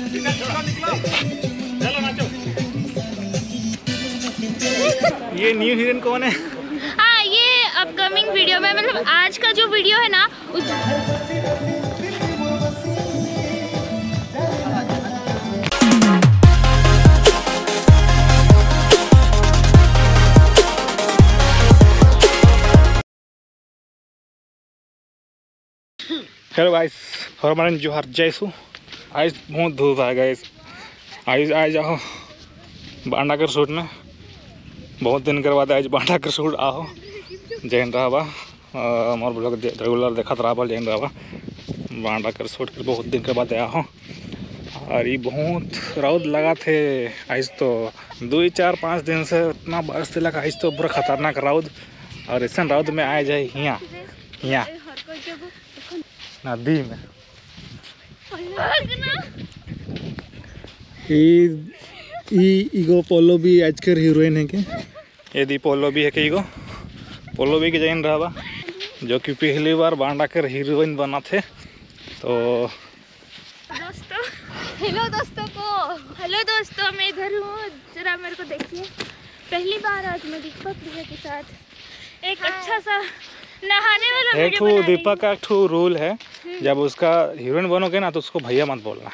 ये new heroine कौन है? हाँ, ये अपकमिंग वीडियो में, मतलब आज का जो वीडियो है ना हेलो गाइस, हमारे जोहार जैसू। आज बहुत धूप है गाइस। आज जाओ बांडाकर शूट में, बहुत दिन के बाद आज बांडाकर शूट आओ जैन रहा मोर ब्लॉग रेगुलर देखत रहा जैन रहा बांडाकर शूट के बहुत दिन के बाद आया हो। और ये बहुत रौद लगा थे आज तो 2-4-5 दिन से इतना बरस लगा। आज तो पूरा खतरनाक रौद, और ऐसा रौद में आए जाए यहाँ नदी में। ईगो पोलो भी आजकल हीरोइन है क्या? यदि पोलो भी है कि ईगो पोलो भी के जैन रहा जो कि पहली बार बांडाकर हीरोइन बना थे। तो दोस्तों, हेलो दोस्तों, मैं इधर हूँ, जरा मेरे को देखिए। पहली बार आज मैं दीपक भैया के साथ एक अच्छा सा नहाने वाला वीडियो बना रही हूँ। दीपक का एक ठो रूल है, जब उसका हीरोइन बनोगे ना तो उसको भैया मत बोलना।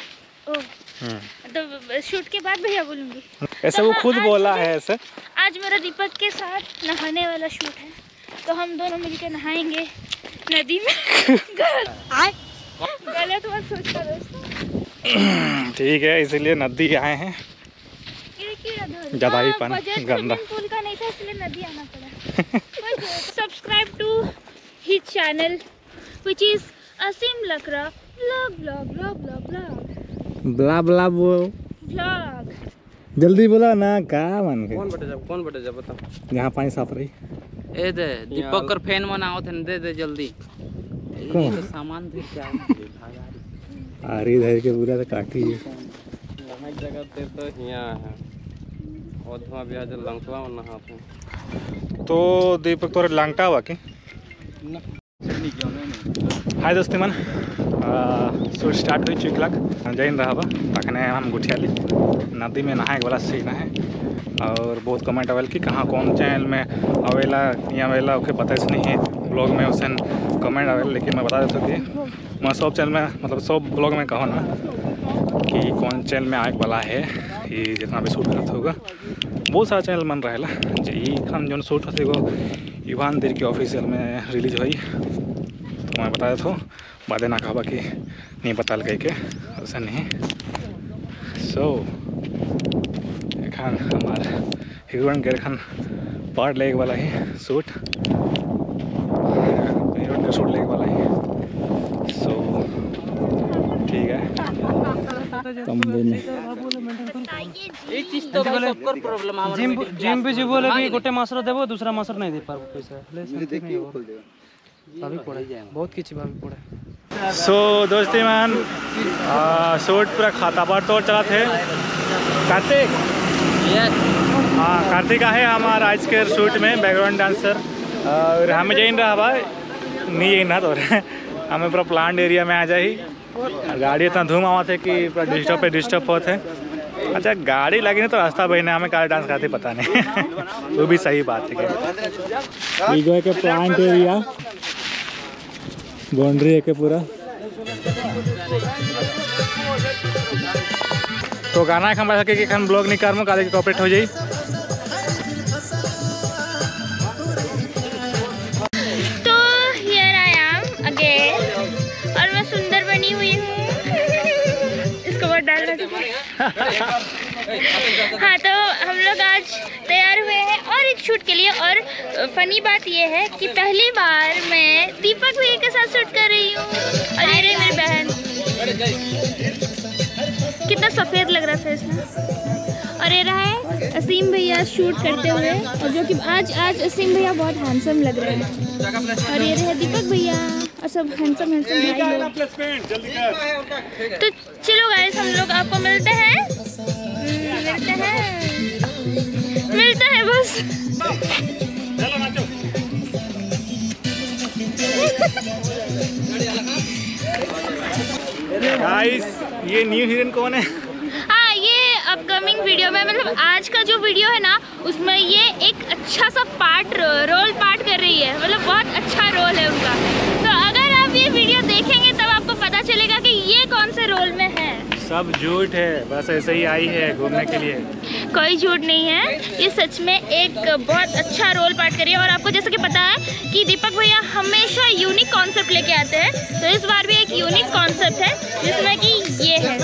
तो शूट के बाद भैया बोलूँगी ऐसे। तो वो खुद बोला है ऐसे। आज मेरा दीपक के साथ नहाने वाला शूट है, तो हम दोनों मिलकर नहाएंगे नदी में। गलत मत सोचना दोस्तों। ठीक है, इसीलिए नदी आए हैं। ज़्यादा ही पानी गंदा पुल का नहीं था, इसलिए नदी आना पड़ा। Subscribe to his channel which is Aseem Lakra blog. जल्दी बोला ना, का मन के कौन बटे जा बता। यहाँ पानी साफ रही ए दे दीपक कर फैन मनाओ थे, दे जल्दी कौन सामान दे क्या आरी धर के पूरा तो काटी है। यहाँ जगह पे तो यहाँ है और धुआं भी आज लंगटवा में नहाते। तो दीपक तोरे लांगटा हुआ कि हाय दोस्ती मन शूट स्टार्ट हुई चिकलक जैन रहा तखने हम गुठियाली नदी में नहाए वाला सीन है। और बहुत कमेंट आवेल कि कहाँ कौन चैनल में आवेला नहीं आवेला ओके पता नहीं है ब्लॉग में उसे कमेंट आवेला। लेकिन मैं बता देता हूँ कि मैं सब चैनल में, मतलब सब ब्लॉग में कहो ना कि कौन चैनल में आए वाला है। ये जितना भी शूट करता होगा बहुत सारा चैनल मन रहेला। जी खान जो शूट होते वो इवान देर के ऑफिशियल में रिलीज हुई, तो मैं बता देता हूँ। बादे ना कहा कि नहीं बता लगे के ऐसा नहीं। सो एखान हमार हीरोइन के एखान पार्ट लेके वाला है शूट, हीरोइन का शूट लेके वाला है। सो ठीक है, एक चीज तो सबकर प्रॉब्लम है। जिम भी जी बोले भी गोटे मासर देबो, दूसरा मासर नहीं दे पारबो पैसा ले सकते नहीं हो अभी पड़े बहुत किछ भाभी पड़े। सो दोस्ती मान शूट पूरा खाता पर तोड़ चला थे। कार्तिक, हाँ कार्तिक है हमारा आज के शूट में बैकग्राउंड डांसर। और हमें जैन रहा भाई नहीं जैन रहा तो हमें पूरा प्लांट एरिया में आ जाए। गाड़ी इतना धूम आवा थे कि पूरा डिस्टर्ब होते। अच्छा गाड़ी लगी नहीं तो रास्ता बहने हमें कार डांस करते पता नहीं। वो भी सही बात है कि प्लांट एरिया बाउंड्री है के पूरा। तो गाना हम सके कि खान ब्लॉग नहीं कर काले के कॉपरेट हो जाए। तो हियर आई एम अगेन, और मैं सुंदर बनी हुई हूँ। इसको बहुत डालना चाहिए। हाँ, तो हम लोग आज तैयार हुए हैं और एक शूट के लिए। और फनी बात ये है कि पहली बार मैं दीपक भैया के साथ शूट कर रही हूँ। और ये रही मेरी बहन, कितना सफ़ेद लग रहा फेस में। और ये रहा है असीम भैया शूट करते हुए, और जो कि आज असीम भैया बहुत हैंडसम लग रहे हैं। और ये रहे दीपक भैया और सब हैंडसम भाई लोग। तो चलो गाइस, हम लोग आपको मिलते हैं बस। गाइस ये न्यू हीरोइन कौन है? हाँ, ये अपकमिंग वीडियो में, मतलब आज का जो वीडियो है ना, उसमें ये एक अच्छा सा रोल कर रही है। मतलब बहुत अच्छा रोल है उनका। तो अगर आप ये वीडियो देखेंगे तब आपको पता चलेगा कि ये कौन से रोल में है। सब झूठ है, बस ऐसे ही आई है घूमने के लिए। कोई झूठ नहीं है, ये सच में एक बहुत अच्छा रोल पार्ट करी है। और आपको जैसे कि पता है कि दीपक भैया हमेशा यूनिक कॉन्सेप्ट लेके आते हैं, तो इस बार भी एक यूनिक कॉन्सेप्ट है जिसमें कि ये है।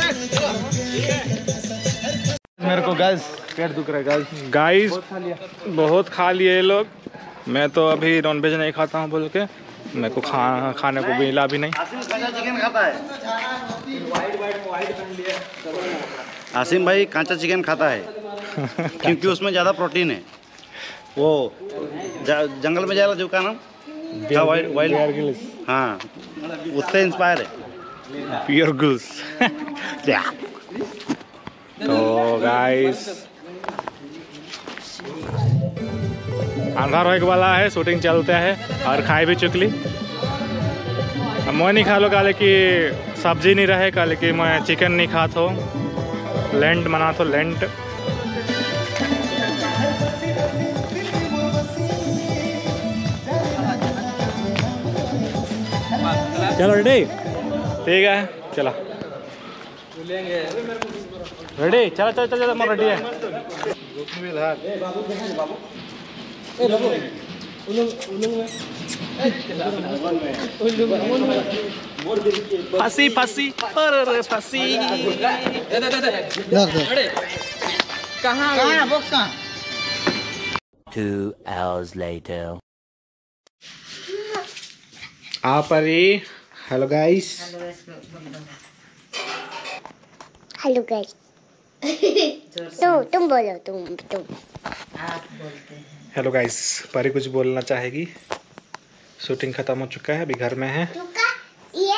मेरे को गाइस पेट दुख रहा है गाइस बहुत खा लिए ये लोग। मैं तो अभी नॉनवेज नहीं खाता हूँ बोल के मेरे को खाने को मिला भी नहीं। चिकन खाता है आसिम भाई, कांचा चिकन खाता है क्योंकि उसमें ज़्यादा प्रोटीन है। वो जंगल में जाएगा जो का नाम वाइल्ड, हाँ उससे इंस्पायर है। प्योर गुल्स। तो गाइस अंधार होने वाला है, शूटिंग चलता है और खाए भी चुकली। मैं नहीं खा लो काले कि सब्जी नहीं रहे, काले कि मैं चिकन नहीं खा तो लेंट मना तो लेंट। चलो रेडी, ठीक है चलो रेडी, चलो चलो चलो मैं रेडी है। फांसी फांसी अरे फांसी कहाँ बॉक्स कहाँ? 2 hours later. आप अरे हेलो गाइस। Hello guys. तुम बोलो, तुम हेलो गाइस। परी कुछ बोलना चाहेगी? शूटिंग खत्म हो चुका है, अभी घर में है। ये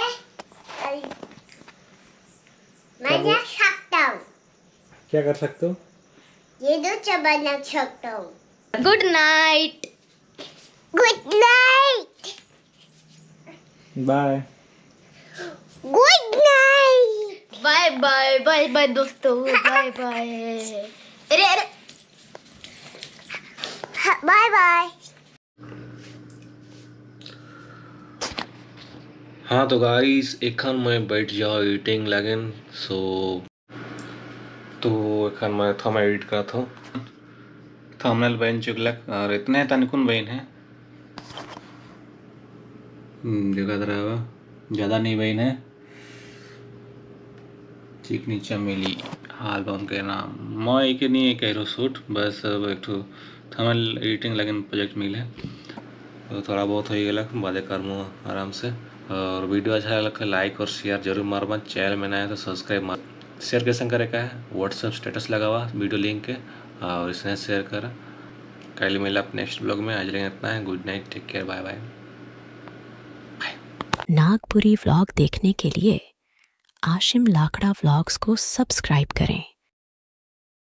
मैं जा सकता हूँ। क्या कर सकते हो? ये दो चबा सकता हूँ। Good night. Good night. Bye. Good night. Bye bye bye bye दोस्तों, बाय बाय। अरे अरे बाय बाय। हाँ तो गाइस एखन मैं बैठ जाओ एडिटिंग लगन सो तो एखन मैं थंब एडिट करत हूँ। थंबनेल बन चुकलक और इतने तनिकुन बन है, देखा रहा ज़्यादा नहीं बन है। चिकनी चमेली एल्बम के नाम मैं एक नहीं कह रहा शूट, बस अब एक थंबनेल एडिटिंग लगन प्रोजेक्ट मिले तो थोड़ा बहुत हो गया, बादे करमू आराम से। और वीडियो अच्छा लगा लाइक और शेयर जरूर मारबा। चैनल में नया है तो सब्सक्राइब मार। शेयर कैसे करे का है, व्हाट्सएप स्टेटस लगा हुआ वीडियो लिंक के और इसने शेयर करा। कल मिला आप नेक्स्ट ब्लॉग में। आज लेकिन इतना है, good night, take care, bye bye. Nagpuri vlog देखने के लिए आशिम लाखड़ा व्लॉग्स को सब्सक्राइब करें।